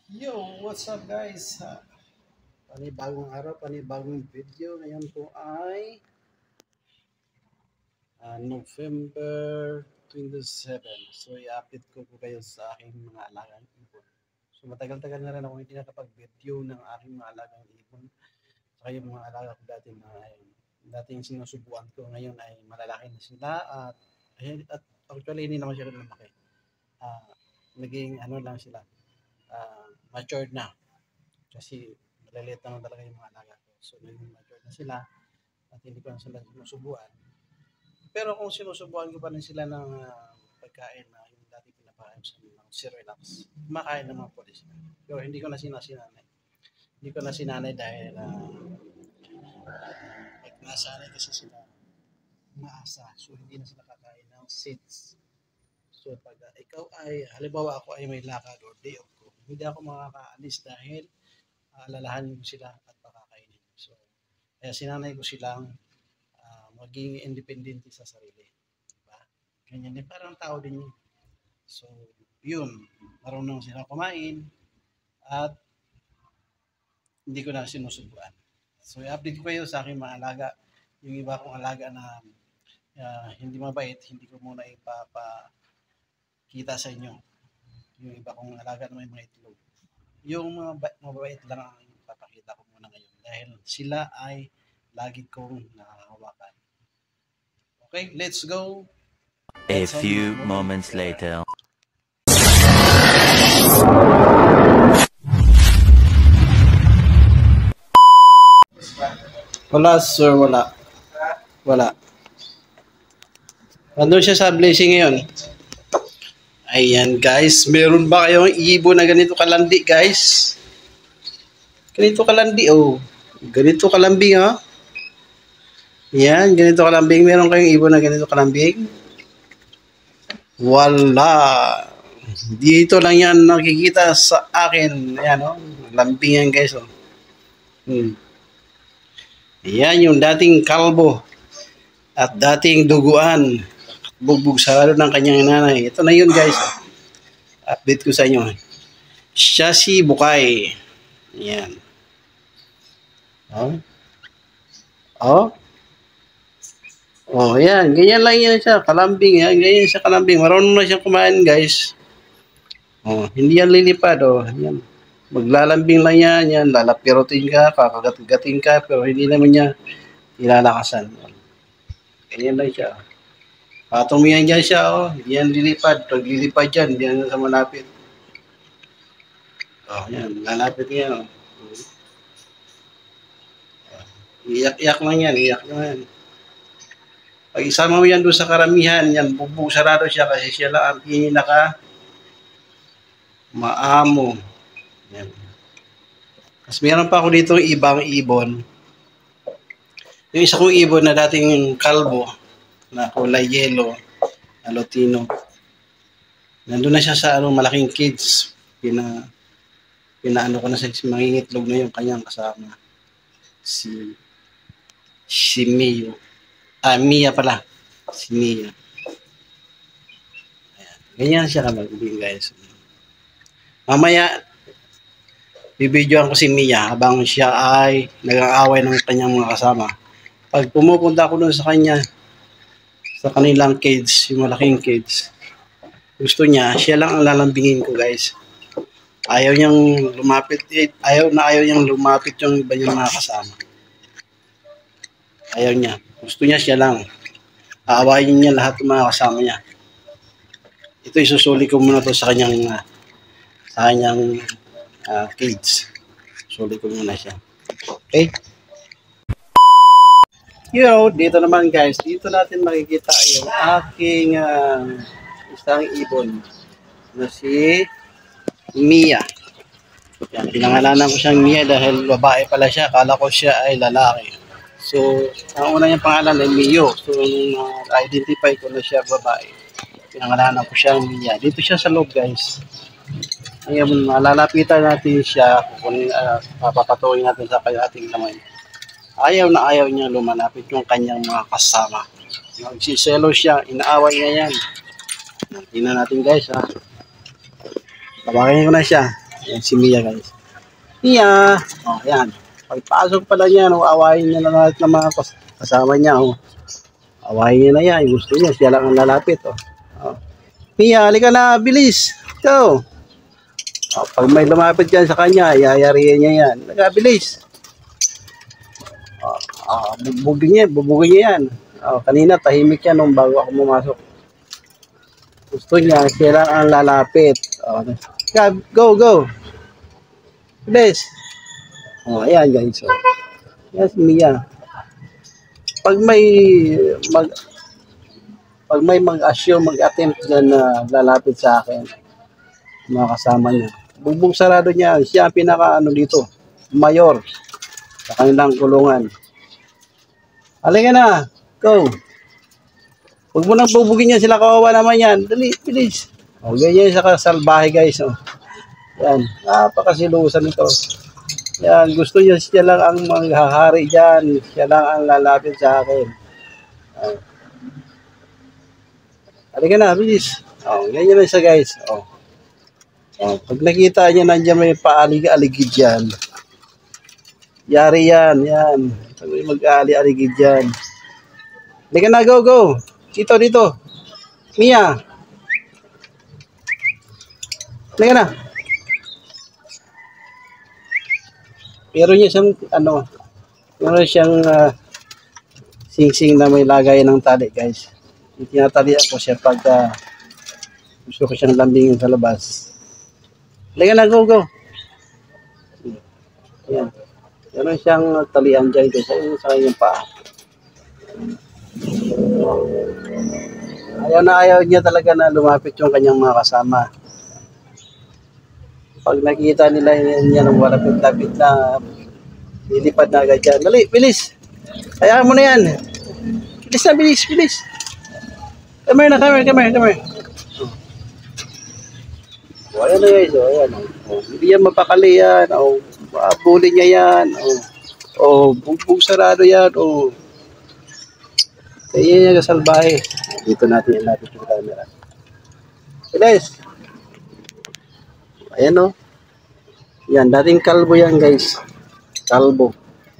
Yo, what's up guys? Panibagong araw, panibagong video. Ngayon po ay November 27. So i-update ko po kayo sa aking mga alagang ibon. So matagal-tagal na rin ako hindi nakapag-video ng aking mga alagang ibon. Saka yung mga alaga ko dati na dating sinusubuan ko ngayon ay malalaki na sila at actually hindi naman sila lumaki. Naging ano lang sila, matured na. Kasi maliliit naman talaga yung mga alaga ko. So, naging mature na sila at hindi ko na sila sinusubuan. Pero kung sinusubuan ko pa rin sila ng pagkain na yung dati pinapakain sa ng Cerelac, kumakain naman po rin sila. Pero hindi ko na sinasinanay. Hindi ko na sinanay dahil pag nasanay kasi sila maasa. So, hindi na sila kakain ng seeds. So, pag ikaw ay, halimbawa ako ay may lakad or day off ko, hindi ako makakaalis dahil alalahanin ko sila at pakakainin. So, kaya sinanay ko silang maging independent sa sarili. Diba? Ganyan din, parang tao din yun. So, yun, marunong silang kumain at hindi ko na sinusubuan. So, i-update ko kayo sa aking mga alaga. Yung iba kong alaga na hindi mabait, hindi ko muna ipapakita sa inyo. Yung iba kong alaga na may mga itlog. Yung mga mabait lang ang papakita ko muna ngayon dahil sila ay lagi kong nakahawakan. Okay, let's go. A few moments later. Wala sir, wala. Wala. Nandun siya sa blessing ngayon. Ayan guys, meron ba kayong ibon na ganito kalandi guys? Ganito kalandi oh. Ganito kalambing oh. Yan, ganito kalambing. Meron kayong ibon na ganito kalambing? Wala. Dito lang yan nakikita sa akin. Ayan oh. Lambing yan guys oh. Ayan yung dating kalbo at dating duguan. Bugbog sa lalo ng kanyang nanay. Ito na yun guys. Update ko sa inyo. Siya si Bukay. Ayan. Oh. Oh. Oh, ayan. Ganyan lang yan siya. Kalambing. Yan. Ganyan siya kalambing. Marunong na siyang kumain guys. Oh, hindi yan lilipad. Oh. Ayan. Maglalambing lang yan. Yan. Lalapirotin ka. Kakagatin ka. Pero hindi naman niya ilalakasan. Ganyan lang siya. Tumiyan dyan siya, oh. Hindi yan lilipad. Pag lilipad dyan, hindi yan sa malapit. Oh, yan. Lalapit yan, oh. Iyak-iyak lang yan. Iyak lang yan. Pag isama mo yan doon sa karamihan, yan, bubog sarado siya kasi siya lang ang pinaka maamo. Yan. Kasi meron pa ako dito ibang ibon. Yung isa kong ibon na dating kalbo, na kulay yellow, na Lutino. Nandun na siya sa malaking kids. Pinaano ko na sa mangingitlog na yung kanyang kasama. Si Mio. Mia pala. Si Mia. Ayan. Ganyan siya kamagbiling guys. Mamaya, bibidyoan ko si Mia habang siya ay nag-aaway ng kanyang mga kasama. Pag pumupunta ako doon sa kanya, sa kanilang cage, yung malaking cage, gusto niya, siya lang ang lalambingin ko guys. Ayaw niyang lumapit, ayaw niyang lumapit yung iba niyang mga kasama. Ayaw niya. Gusto niya siya lang. Aawayin niya lahat ng mga kasama niya. Ito isusuli ko muna to sa kanyang cage. Suli ko muna siya. Okay? Dito naman guys, dito natin makikita yung aking isang ibon na si Mia. Yan, pinangalanan ko siyang Mia dahil babae pala siya. Akala ko siya ay lalaki. So, ang una niyang pangalan ay Mio. So, identify ko na siya babae. Pinangalanan ko siyang Mia. Dito siya sa loob guys. Ngayon, malalapitan natin siya kung papapatuloy natin sa ating kamay. Ayaw na ayaw niya lumalapit yung kanyang mga kasama. Nagsiselo siya, inaaway niya yan. Tingnan natin guys ha. Tawagan ko na siya. Ayan si Mia guys. Mia! Oh, ayan. Pagpasok pa lang yan, awayin niya na lahat ng mga kasama niya. Awayin niya na yan. Gusto niya, siya lang ang lalapit. Mia, halika na, bilis. Go! Pag may lumapit dyan sa kanya, yayarihin niya yan. Halika, bilis. Bubugin niya yan. Kanina, tahimik yan nung bago ako pumasok. Gusto niya, siya lang ang lalapit. Go! Bilis. Ayan guys. Yes, Mia. Pag may mag-assume, mag-attempt na lalapit sa akin, mga kasama niya, bugbog sarado niya. Siya ang pinaka dito, mayor sa kanilang kulungan. Halika na. Go. Huwag mo nang bubugin niya sila, kawawa naman yan. Dali, bilis. Ganyan sa kasalbahe guys. Yan, napakasilusan ito. Yan, gusto niya siya lang ang maghahari dyan. Siya lang ang lalapit sa akin. Halika na, bilis. Ganyan lang siya guys. Pag nakita niya nandiyan may paalig-aligid dyan. Yari yan. Pag may mag-aali-aligid dyan. Halika na, go. Dito. Mia. Halika na. Meron siyang sing-sing na may lagay ng tali guys. Tinatalian ko siya pag gusto ko siyang lambingin sa labas. Halika na, go. Ayan. Meron siyang talian dyan guys sa kanyang paa. Ayaw niya talaga na lumapit yung kanyang mga kasama. Pag nakita nila niya ng walapit-lapit na lilipad na agad dyan. Dali, bilis. Hayaan mo na yan. Bilis. Come here. Ayan na guys. Ayan. Hindi yan mapakali yan. Bully niya yan. Bugbog sarado yan. Kaya yan kasalbahe. Dito natin ilapit yung camera. Bilis. Ayan Yan, dating kalbo yan guys. Kalbo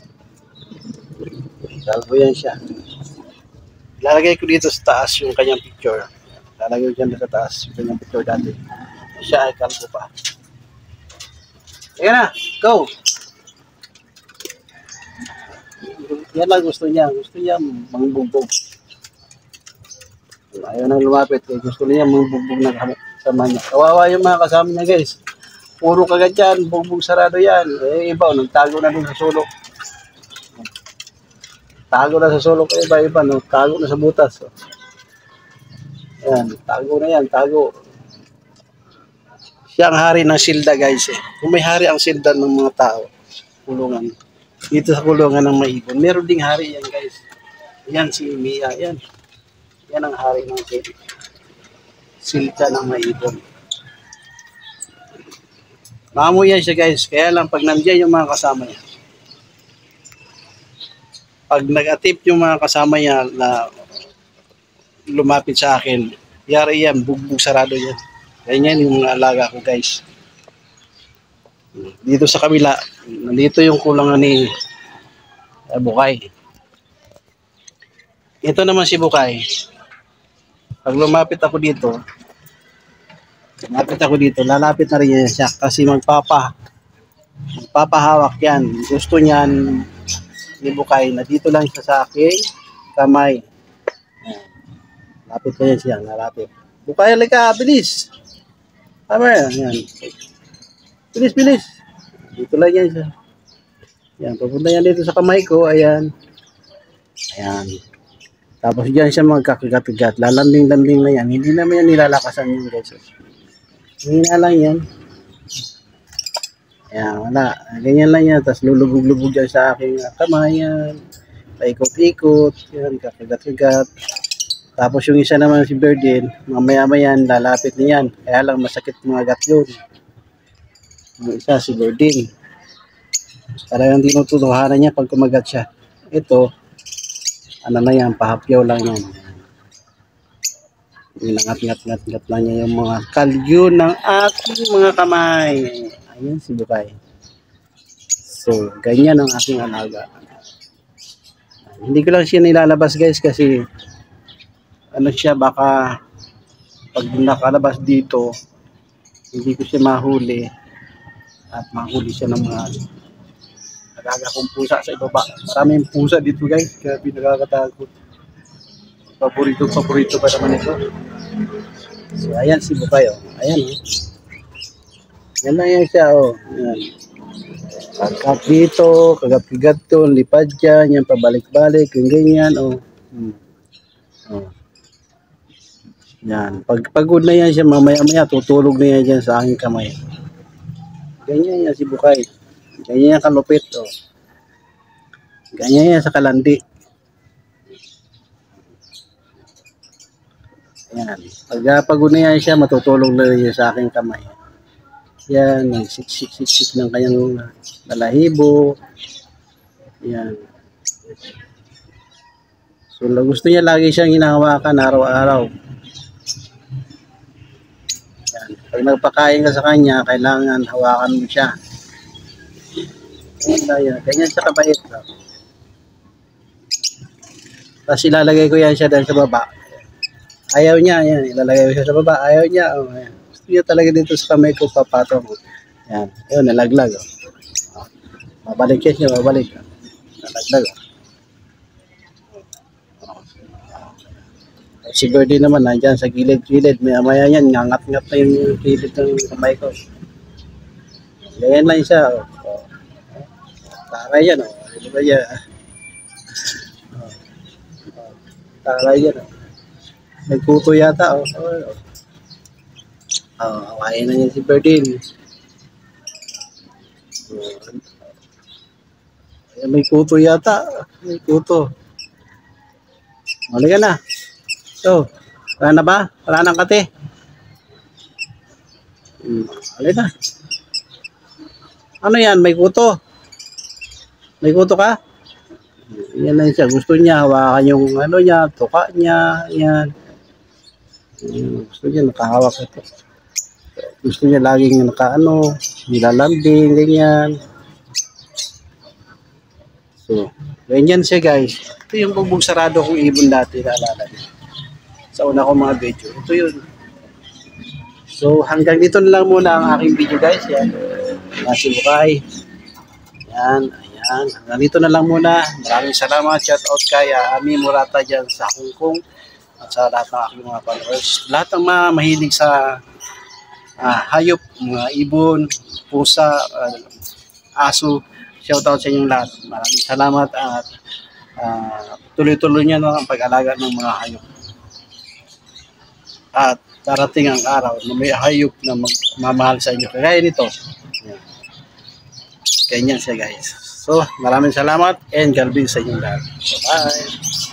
yan siya. Lalagay ko dito sa taas yung kanyang picture. Lalagay ko dyan sa taas yung kanyang picture dati. Siya ay kalbo pa. Ayan na, go! Yan lang gusto niya. Gusto niya mangbugbog. Ayaw nang lumapit. Gusto niya mangbugbog na kasama niya. Kawawa yung mga kasama niya guys. Puro kagad yan, bugbog sarado yan. Iba, nagtago na din sa sulok. Tago na sa sulok, iba, tago na sa butas. Ayan, tago na yan. Siya ang hari ng silda guys. Kung may hari ang silda ng mga tao, kulungan. Dito sa kulungan ng maibon. Meron ding hari yan guys. Yan si Mia, yan. Yan ang hari ng silda ng maibon. Maamoy yan siya guys. Kaya lang pag nandiyan yung mga kasama niya. Pag nag-attempt yung mga kasama niya na lumapit sa akin, yari yan, bugbog sarado yan. Ganyan yung mga alaga ko guys. Dito sa kabila, nandito yung kulangan ni Bukay. Ito naman si Bukay. Pag lumapit ako dito, lalapit na rin siya kasi magpapahawak yan. Gusto niyan ni Bukay na dito lang siya sa aking kamay. Lapit na yan siya, lalapit. Bukay, halika, bilis. Yan. Bilis. Dito lang yan siya. Yan, pupunta yan dito sa kamay ko, ayan. Tapos dyan siya magkakagat-gat. Lalambing-lambing na yan. Hindi naman yan nilalakasan yung guys. Hindi na lang yan. Ayan, wala. Ganyan lang yan. Tapos lulubog-lubog dyan sa aking kamay yan. Paikot-ikot. Yan, kakagat-kagat. Tapos yung isa naman si Birdin, mamaya-maya yan, lalapit niyan. Kaya lang masakit mga gat yun. Yung isa si Birdin. Talagang tinututuhanan niya pag kumagat siya. Ito, na yan, pahapyaw lang yan. Nangat-ngat lang niya yung mga kalyo ng aking mga kamay. Ayan si Bukay. So, ganyan ang aking alaga. Hindi ko lang siya nilalabas guys kasi ano siya, baka pag nakalabas dito, hindi ko siya mahuli at mahuli siya ng mga alaga kong pusa sa ibaba. Maraming pusa dito guys, kaya pinakakatakot. Paborito pa naman ito. So, ayan si Bukay, oh. Ayan, oh. Yan na yan siya, oh. Ayan. Kagap dito, kagap-kigat to, lipad dyan, yan pabalik-balik, yung ganyan, oh. Oh. Yan. Pag pagod na yan siya, mamaya-maya, tutulog na yan dyan sa aking kamay. Ganyan yan si Bukay. Ganyan yan kalupit, oh. Ganyan yan sa kalandi. Yan. Pag pagod na yan siya, matutulog na yan sa aking kamay. Yan, nagsiksik-siksik ng kanyang balahibo. Yan. So, gusto niya lagi siyang hinahawakan araw-araw. Yan. Pag nagpakain ka sa kanya, kailangan hawakan mo siya. Yan. Ganyan siya kabait. Tapos ilalagay ko yan siya dahil sa baba. Ayaw niya, yan. Ilalagay ko siya sa baba. Ayaw niya. Oh, yan. Gusto niya talaga dito sa kamay ko, papatong. Yan. Ayun, nalaglag. Oh. Babalik yan siya, babalik. Nalaglag. Oh. Si Birdie naman, nandyan sa gilid-gilid. Maya-maya yan, ngangat-ngat na yung gilid ng kamay ko. Ganyan lang siya. Oh. Oh. Taray yan. Oh. Ano ba yan? Oh. Oh. Taray yan. Oh. Nagkuto yata. Oh. Oh. Oh, awayin na niya si Birdie. Oh. May kuto yata. May kuto. Mali ka na. So, wala na ba? Wala nang kate. Mali na. Ano yan? May kuto. May kuto ka? Yan lang siya. Gusto niya hawakan yung ano niya, tuka niya. Yan. Gusto niya nakahawak ito. Gusto niya laging nakaano, nilalambing, ganyan. So, ganyan siya guys. Ito yung bugbog sarado kong ibon dati, naalala niyo. Sa una kong mga video. Ito yun. So, hanggang dito na lang muna ang aking video guys. Yan. Si Bukay. Yan. Ayan. Hanggang dito na lang muna. Maraming salamat. Shout out kay Ami Murata dyan sa Hong Kong. At sa lahat ng aking mga followers. Lahat ng mga mahilig sa hayop, mga ibon, pusa, aso. Shout out sa inyong lahat. Maraming salamat at tuloy-tuloy niya ang pag-alaga ng mga hayop. At darating ang araw na may hayop na magmamahal sa inyo. Kaya nito. Yan. Ganyan siya guys. So, maraming salamat and God bless sa inyong lahat. Bye-bye.